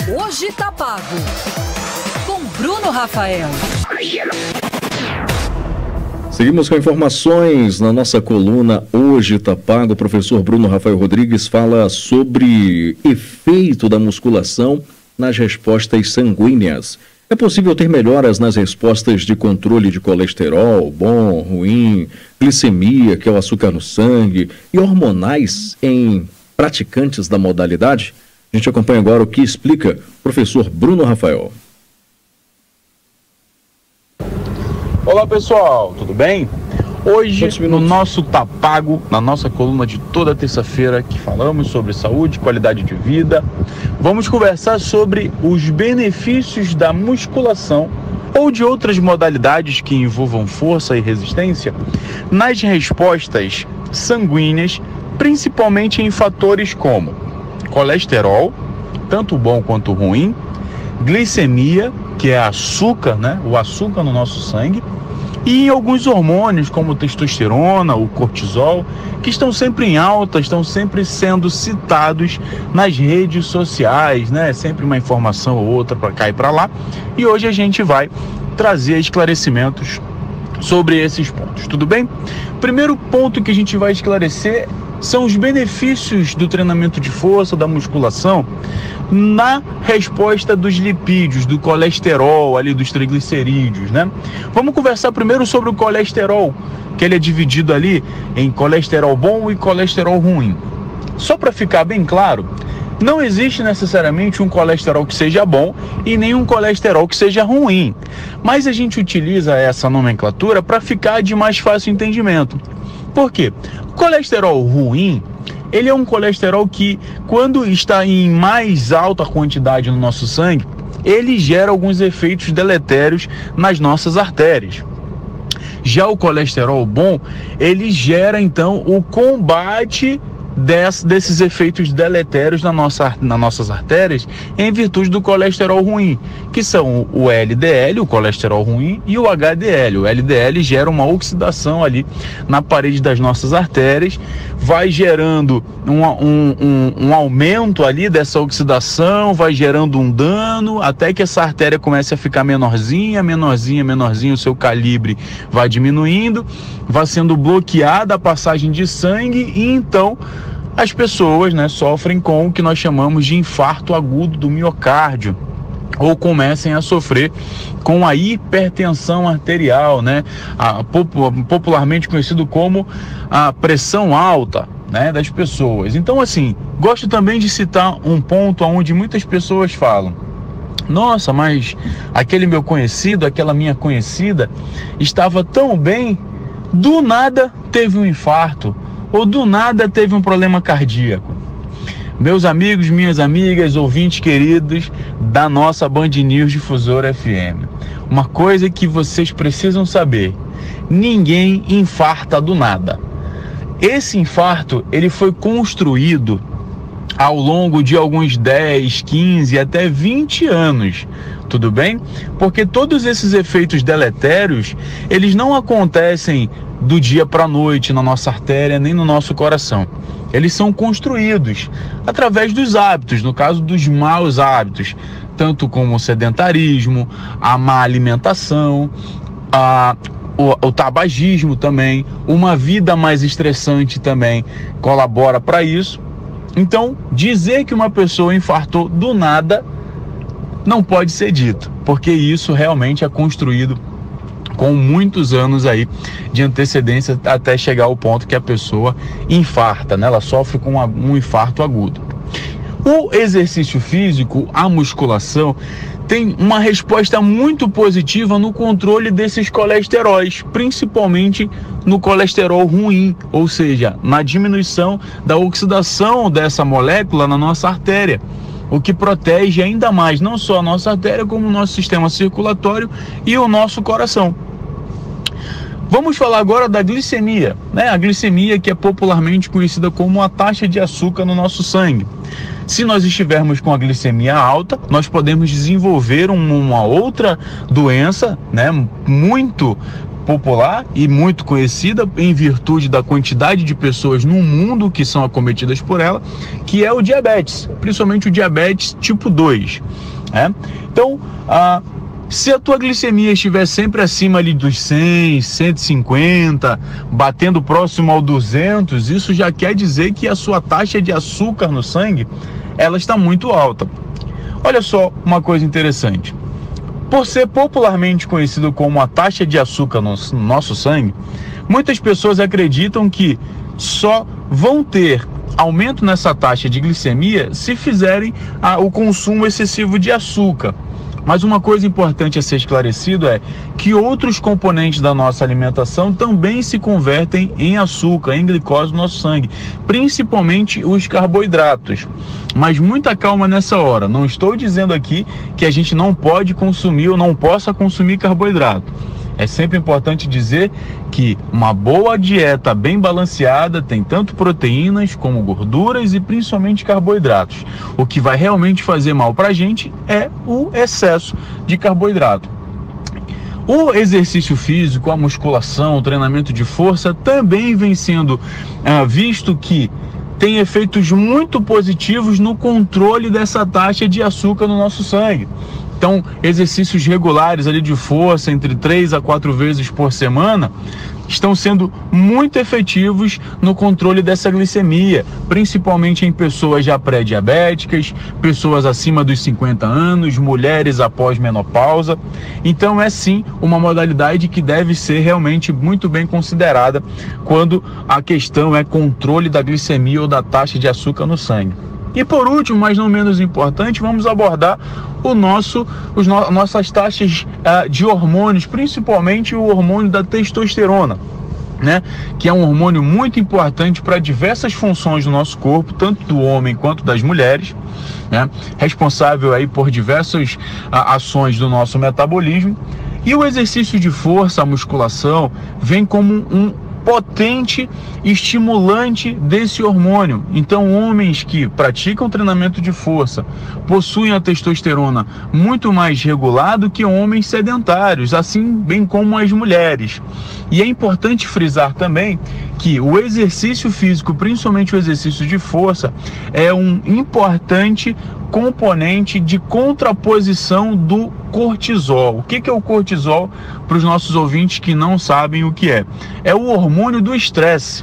Hoje tá pago. Com Bruno Rafael. Seguimos com informações na nossa coluna Hoje tá pago. O professor Bruno Rafael Rodrigues fala sobre efeito da musculação nas respostas sanguíneas. É possível ter melhoras nas respostas de controle de colesterol, bom, ruim, glicemia, que é o açúcar no sangue, e hormonais em praticantes da modalidade? A gente acompanha agora o que explica o professor Bruno Rafael. Olá pessoal, tudo bem? Hoje no nosso Tá Pago, na nossa coluna de toda terça-feira, que falamos sobre saúde, qualidade de vida, vamos conversar sobre os benefícios da musculação ou de outras modalidades que envolvam força e resistência nas respostas sanguíneas, principalmente em fatores como colesterol, tanto bom quanto ruim, glicemia, que é açúcar, né? O açúcar no nosso sangue, e em alguns hormônios como testosterona, o cortisol, que estão sempre em alta, estão sempre sendo citados nas redes sociais, né? Sempre uma informação ou outra para cá e para lá. E hoje a gente vai trazer esclarecimentos sobre esses pontos, tudo bem? Primeiro ponto que a gente vai esclarecer são os benefícios do treinamento de força, da musculação, na resposta dos lipídios, do colesterol, ali dos triglicerídeos, né? Vamos conversar primeiro sobre o colesterol, que ele é dividido ali em colesterol bom e colesterol ruim. Só para ficar bem claro, não existe necessariamente um colesterol que seja bom e nem um colesterol que seja ruim, mas a gente utiliza essa nomenclatura para ficar de mais fácil entendimento. Por quê? O colesterol ruim, ele é um colesterol que, quando está em mais alta quantidade no nosso sangue, ele gera alguns efeitos deletérios nas nossas artérias. Já o colesterol bom, ele gera então o combate desses efeitos deletérios nas nossas artérias em virtude do colesterol ruim, que são o LDL, o colesterol ruim, e o HDL. O LDL gera uma oxidação ali na parede das nossas artérias, vai gerando um aumento ali dessa oxidação, vai gerando um dano, até que essa artéria comece a ficar menorzinha, o seu calibre vai diminuindo, vai sendo bloqueada a passagem de sangue e então as pessoas, né, sofrem com o que nós chamamos de infarto agudo do miocárdio, ou comecem a sofrer com a hipertensão arterial, né, popularmente conhecido como a pressão alta, né, das pessoas. Então, assim, gosto também de citar um ponto onde muitas pessoas falam: nossa, mas aquele meu conhecido, aquela minha conhecida estava tão bem, do nada teve um infarto, ou do nada teve um problema cardíaco. Meus amigos, minhas amigas, ouvintes queridos da nossa Band News Difusora FM, uma coisa que vocês precisam saber: ninguém infarta do nada. Esse infarto, ele foi construído ao longo de alguns 10, 15, até 20 anos, tudo bem? Porque todos esses efeitos deletérios, eles não acontecem do dia para a noite na nossa artéria, nem no nosso coração. Eles são construídos através dos hábitos, no caso dos maus hábitos, tanto como o sedentarismo, a má alimentação, o tabagismo também, uma vida mais estressante também colabora para isso. Então, dizer que uma pessoa infartou do nada não pode ser dito, porque isso realmente é construído com muitos anos aí de antecedência até chegar ao ponto que a pessoa infarta, né? Ela sofre com um infarto agudo. O exercício físico, a musculação, tem uma resposta muito positiva no controle desses colesteróis, principalmente no colesterol ruim, ou seja, na diminuição da oxidação dessa molécula na nossa artéria, o que protege ainda mais não só a nossa artéria, como o nosso sistema circulatório e o nosso coração. Vamos falar agora da glicemia, né? A glicemia, que é popularmente conhecida como a taxa de açúcar no nosso sangue. Se nós estivermos com a glicemia alta, nós podemos desenvolver uma outra doença, né, muito popular e muito conhecida em virtude da quantidade de pessoas no mundo que são acometidas por ela, que é o diabetes, principalmente o diabetes tipo 2. Então, se a tua glicemia estiver sempre acima ali dos 100, 150, batendo próximo ao 200, isso já quer dizer que a sua taxa de açúcar no sangue, ela está muito alta. Olha só uma coisa interessante. Por ser popularmente conhecido como a taxa de açúcar no nosso sangue, muitas pessoas acreditam que só vão ter aumento nessa taxa de glicemia se fizerem o consumo excessivo de açúcar. Mas uma coisa importante a ser esclarecido é que outros componentes da nossa alimentação também se convertem em açúcar, em glicose no nosso sangue, principalmente os carboidratos. Mas muita calma nessa hora, não estou dizendo aqui que a gente não pode consumir ou não possa consumir carboidrato. É sempre importante dizer que uma boa dieta bem balanceada tem tanto proteínas como gorduras e principalmente carboidratos. O que vai realmente fazer mal para a gente é o excesso de carboidrato. O exercício físico, a musculação, o treinamento de força também vem sendo visto que tem efeitos muito positivos no controle dessa taxa de açúcar no nosso sangue. Então, exercícios regulares ali de força, entre 3 a 4 vezes por semana, estão sendo muito efetivos no controle dessa glicemia, principalmente em pessoas já pré-diabéticas, pessoas acima dos 50 anos, mulheres após menopausa. Então, é sim uma modalidade que deve ser realmente muito bem considerada quando a questão é controle da glicemia ou da taxa de açúcar no sangue. E por último, mas não menos importante, vamos abordar nossas taxas de hormônios, principalmente o hormônio da testosterona, que é um hormônio muito importante para diversas funções do nosso corpo, tanto do homem quanto das mulheres, responsável aí por diversas ações do nosso metabolismo. E o exercício de força, a musculação, vem como um potente estimulante desse hormônio. Então, homens que praticam treinamento de força possuem a testosterona muito mais regulada que homens sedentários, assim bem como as mulheres. E é importante frisar também que o exercício físico, principalmente o exercício de força, é um importante componente de contraposição do cortisol. O que é o cortisol para os nossos ouvintes que não sabem o que é? É o hormônio do estresse.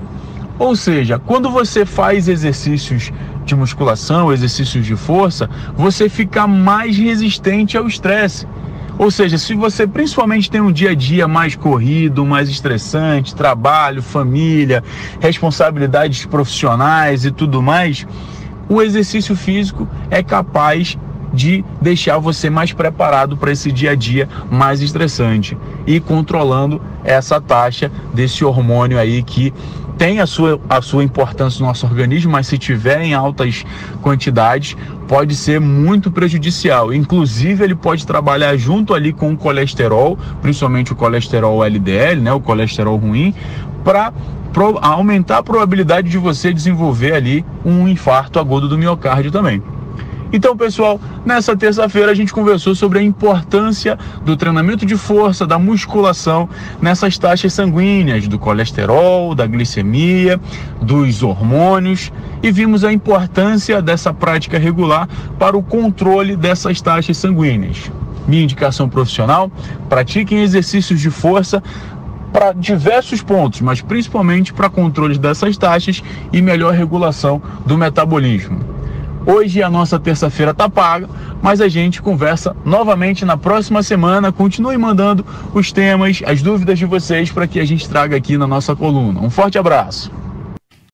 Ou seja, quando você faz exercícios de musculação, exercícios de força, você fica mais resistente ao estresse. Ou seja, se você principalmente tem um dia a dia mais corrido, mais estressante, trabalho, família, responsabilidades profissionais e tudo mais, o exercício físico é capaz de deixar você mais preparado para esse dia a dia mais estressante e controlando essa taxa desse hormônio aí que tem a sua importância no nosso organismo, mas se tiver em altas quantidades pode ser muito prejudicial. Inclusive ele pode trabalhar junto ali com o colesterol, principalmente o colesterol LDL, o colesterol ruim, para aumentar a probabilidade de você desenvolver ali um infarto agudo do miocárdio também. Então, pessoal, nessa terça-feira a gente conversou sobre a importância do treinamento de força, da musculação nessas taxas sanguíneas, do colesterol, da glicemia, dos hormônios, e vimos a importância dessa prática regular para o controle dessas taxas sanguíneas. Minha indicação profissional: pratiquem exercícios de força para diversos pontos, mas principalmente para controle dessas taxas e melhor regulação do metabolismo. Hoje a nossa terça-feira está paga, mas a gente conversa novamente na próxima semana. Continue mandando os temas, as dúvidas de vocês para que a gente traga aqui na nossa coluna. Um forte abraço!